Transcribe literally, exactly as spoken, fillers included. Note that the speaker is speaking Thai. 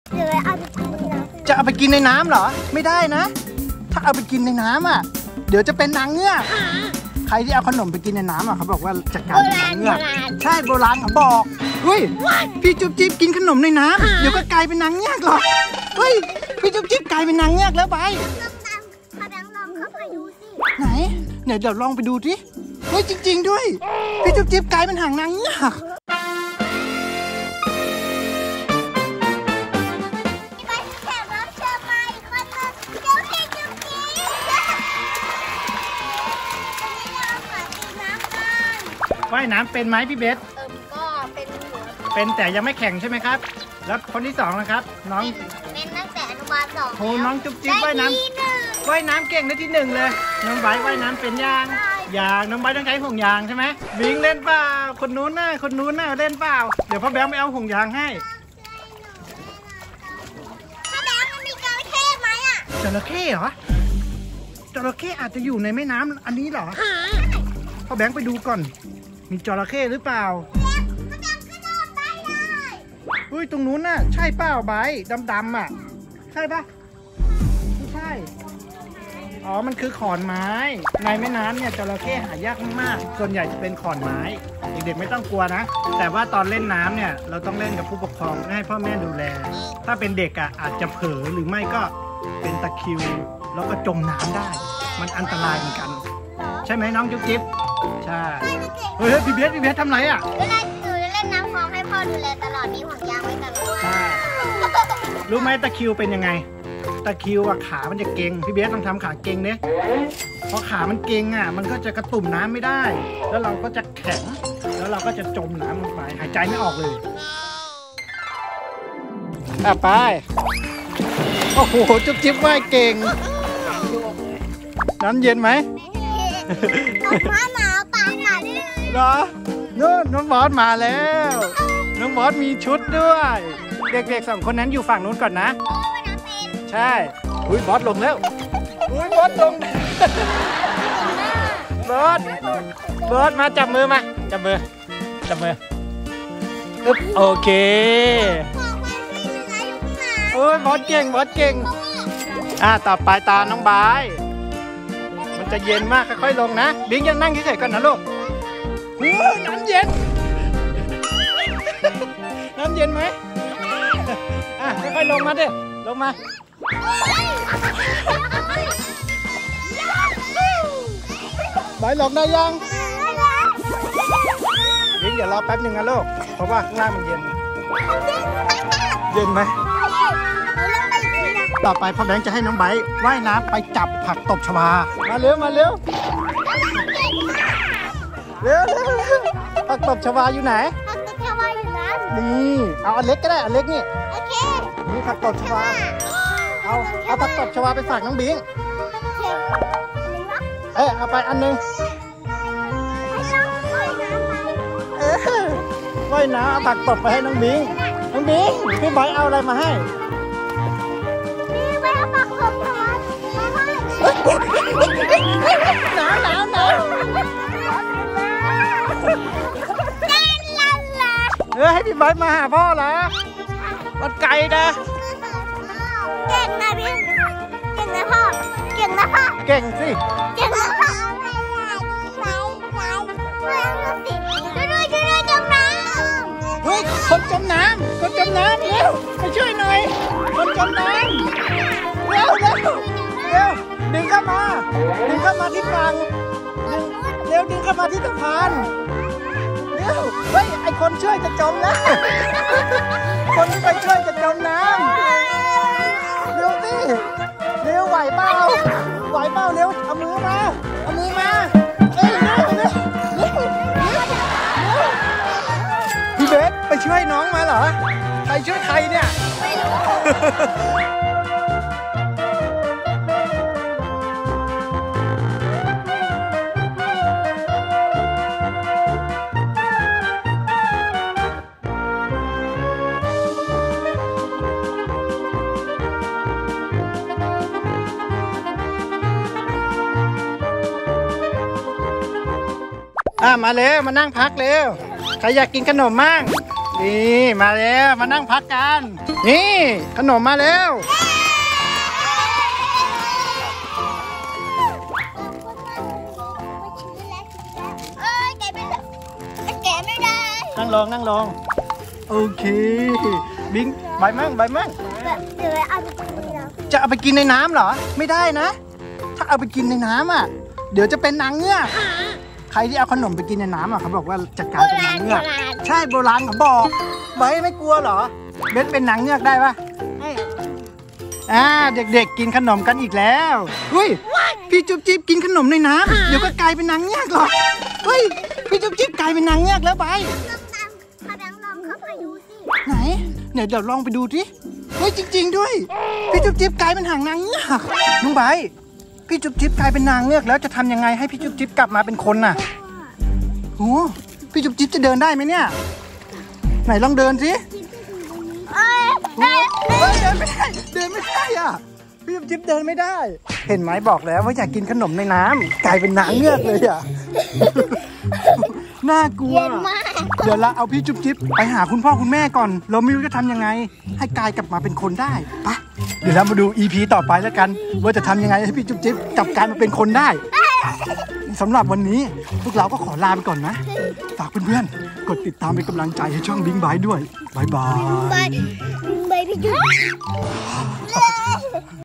เดี๋ยวเอาไปกินในน้ำจะเอาไปกินในน้ำเหรอไม่ได้นะถ้าเอาไปกินในน้ำอ่ะเดี๋ยวจะเป็นนางเงือกใครที่เอาขนมไปกินในน้ำอ่ะเขาบอกว่าจะกลายเป็นนางเงือกใช่โบราณเขาบอกเฮ้ยพี่จุ๊บจิ๊บกินขนมในน้ำเดี๋ยวก็กลายเป็นนางเงือกหรอเฮ้ยพี่จุ๊บจิ๊บกลายเป็นนางเงือกแล้วไปพาแบงค์ลองเข้าไปดูสิไหนเดี๋ยวเดี๋ยวลองไปดูดิเฮ้ยจริงๆด้วยพี่จุ๊บจิ๊บกลายเป็นหางนางเงือกว่ายน้ำเป็นไหมพี่เบสเออก็เป็นหัวเป็นแต่ยังไม่แข่งใช่ไหมครับแล้วคนที่สองนะครับน้องเป็นตั้งแต่อนุบาลสองโหน้องจุ๊บจิ๊บว่ายน้ำว่ายน้ำเก่งได้ที่หนึ่งเลยน้องไบร์ทว่ายน้ำเป็นยางยางน้องไบร์ทต้องใช้ห่วงยางใช่ไหมบิงเล่นเปล่าคนนู้นน่ะคนนู้นน่ะเล่นเปล่าเดี๋ยวพ่อแบงค์ไปเอาห่วงยางให้พ่อแบงค์มันมีจระเข้ไหมอ่ะจระเข้เหรอจระเข้อาจจะอยู่ในแม่น้ำอันนี้เหรอพ่อแบงค์ไปดูก่อนมีจระเข้หรือเปล่าเฮ้ยตรงนู้นน่ะใช่เปล่าใบดำๆอ่ะใช่ปะไม่ใช่อ๋อมันคือขอนไม้ในแม่น้ำเนี่ยจระเข้หายากมากส่วนใหญ่จะเป็นขอนไม้เด็กๆไม่ต้องกลัวนะแต่ว่าตอนเล่นน้ำเนี่ยเราต้องเล่นกับผู้ปกครองให้พ่อแม่ดูแลถ้าเป็นเด็กอ่ะอาจจะเผลอหรือไม่ก็เป็นตะคริวแล้วก็จมน้ำได้มันอันตรายเหมือนกันใช่ไหมน้องจุ๊บจิ๊บใช่เฮ้ยพี่เบสพี่เบสทำไรอ่ะเวลาหนูจะเล่นน้ำคลองให้พ่อดูแลตลอดมีห่วงยางไว้ตลอดใช่รู้ไหมตะคริวเป็นยังไงตะคริวอ่ะขามันจะเก่งพี่เบสต้องทำขาเก่งเนี่ยพอขามันเก่งอ่ะมันก็จะกระตุ่มน้ำไม่ได้แล้วเราก็จะแข็งแล้วเราก็จะจมน้ำลงไปหายใจไม่ออกเลยอ่ะไปโอ้โหจุ๊บจิ๊บว่ายเก่งน้ำเย็นไหมน้ำหนาวปากหนาวเหรอนู่นน้องบอสมาแล้วน้องบอสมีชุดด้วยเด็กๆสองคนนั้นอยู่ฝั่งนู้นก่อนนะใช่อุ้ยบอสลงแล้วอุ้ยบอสลงบอสบอสมาจับมือมาจับมือจับมืออึ๊บโอเคโอ้ยบอสเก่งบอสเก่งอ่ะต่อไปตาน้องบายมันจะเย็นมากค่อยๆลงนะบิงยังนั่งเฉยๆก่อนนะลูกโอ้ยน้ำเย็นน้ำเย็นไหมอ่ะค่อยๆลงมาดิลงมาบายลงได้ยังบิงเดี๋ยวรอแป๊บหนึ่งนะลูกเพราะว่าข้างล่างมันเย็นเย็นไหมต่อไปพ่อแบงค์จะให้น้องไบร์ทว่ายน้ำไปจับผักตบชวามาเร็วมาเร็วเร็วเร็วเร็วผักตบชวาอยู่ไหนผักตบชวาอยู่นั้นนี่เอาอันเล็กก็ได้อันเล็กนี่โอเคนี่ผักตบชวาเอาเอาผักตบชวาไปฝากน้องบิงเอ๊ะเอาไปอันนึงเอ๊ะว่ายน้ำเอาผักตบไปให้น้องบิงน้องบิงพี่ไบร์ทเอาอะไรมาให้หนาวหนาวหนาวเออให้พี่ไบร์ทมาหาพ่อเหรอมันไกลนะเก่งนะพี่เก่งนะพ่อเก่งนะพ่อเก่งสิเก่งนะพ่อช่วยด้วยช่วยด้วยจมน้ำเฮ้ยคนจมน้ำคนจมน้ำเร็วไปช่วยหน่อยคนจมน้ำเร็วเร็วเร็วดึงเข้ามาดึงเข้ามาที่ฝั่งเร็วดึงเข้ามาที่สะพานเร็วเฮ้ยไอคนช่วยจะจมนะคนที่ไปช่วยจะจมน้ำเร็วสิเร็วไหวเปล่าไหวเปล่าเร็วเอามือมาเอามือมาเอ้ยเร็วเร็วเร็วพี่เบสไปช่วยน้องมาเหรอใครช่วยใครเนี่ยไม่รู้อ่ะมาเร็วมานั่งพักเร็วใครอยากกินขนมมั่งนี่มาเร็วมานั่งพักกันนี่ขนมมาแล้วเอ้ยแกะไม่ได้แกะไม่ได้นั่งลงนั่งลงโอเคบิงใบมั่งใบมั่งแบบเดี๋ยวเอาไปกินแล้วจะเอาไปกินในน้ำเหรอไม่ได้นะ ถ้าเอาไปกินในน้ำอ่ะเดี๋ยวจะเป็นนางเงือกใครที่เอาขนมไปกินในน้ำอ่ะเขาบอกว่าจะกลายเป็นนางเงือกใช่โบราณเขาบอกใบไม่กลัวเหรอเบสเป็นนางเงือกได้ปะอ่าเด็กๆกินขนมกันอีกแล้วเฮ้ยพี่จุ๊บจิ๊บกินขนมในน้ำเดี๋ยวก็กลายเป็นนางเงือกหรอเฮ้ยพี่จุ๊บจิ๊บกลายเป็นนางเงือกแล้วใบเขาดังลองเข้าไปดูสิไหนเดี๋ยวเดี๋ยวลองไปดูดิเฮ้ยจริงๆด้วยพี่จุ๊บจิ๊บกลายเป็นหางนางเงือกน้องใบพี่จุ๊บจิ๊บกลายเป็นนางเงือกแล้วจะทำยังไงให้พี่จุ๊บจิ๊บกลับมาเป็นคนน่ะโอ้พี่จุ๊บจิ๊บจะเดินได้ไหมเนี่ยไหนลองเดินสิเอ้ยเฮ้ยเดินไม่ได้เดินไม่ได้อ่ะพี่จุ๊บจิ๊บเดินไม่ได้ เห็นไหมบอกแล้วว่าอยากกินขนมในน้ำกลายเป็นนางเงือกเลยอ่ะน่ากลัวเย็นมากเดี๋ยวเราเอาพี่จุ๊บจิ๊บไปหาคุณพ่อคุณแม่ก่อน เราไม่รู้จะทำยังไง ให้กายกลับมาเป็นคนได้ปะเดี๋ยวเรามาดู อี พี ต่อไปแล้วกัน ว่าจะทำยังไงให้พี่จุ๊บจิ๊บกลับกลายมาเป็นคนได้สำหรับวันนี้พวกเราก็ขอลาไปก่อนนะฝากเพื่อนๆกดติดตามเป็นกำลังใจให้ช่องบิงบายด้วยบายบายไปไปพี่จุ๊บ